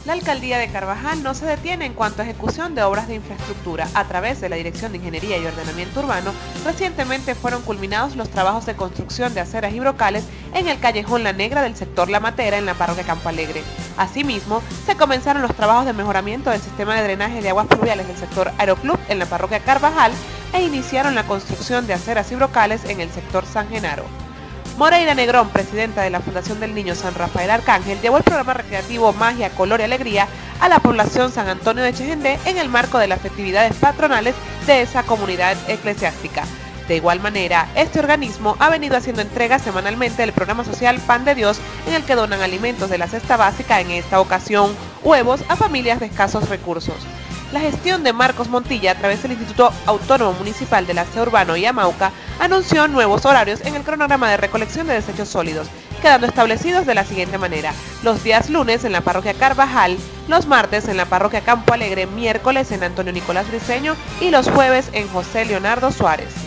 La alcaldía de Carvajal no se detiene en cuanto a ejecución de obras de infraestructura. A través de la Dirección de Ingeniería y Ordenamiento Urbano, recientemente fueron culminados los trabajos de construcción de aceras y brocales en el callejón La Negra del sector La Matera en la parroquia Campo Alegre. Asimismo, se comenzaron los trabajos de mejoramiento del sistema de drenaje de aguas pluviales del sector Aeroclub en la parroquia Carvajal e iniciaron la construcción de aceras y brocales en el sector San Genaro. Moreira Negrón, presidenta de la Fundación del Niño San Rafael Arcángel, llevó el programa recreativo Magia, Color y Alegría a la población San Antonio de Chejendé en el marco de las festividades patronales de esa comunidad eclesiástica. De igual manera, este organismo ha venido haciendo entrega semanalmente del programa social Pan de Dios, en el que donan alimentos de la cesta básica, en esta ocasión huevos, a familias de escasos recursos. La gestión de Marcos Montilla, a través del Instituto Autónomo Municipal del Aseo Urbano y Amauca, anunció nuevos horarios en el cronograma de recolección de desechos sólidos, quedando establecidos de la siguiente manera: los días lunes en la parroquia Carvajal, los martes en la parroquia Campo Alegre, miércoles en Antonio Nicolás Briceño y los jueves en José Leonardo Suárez.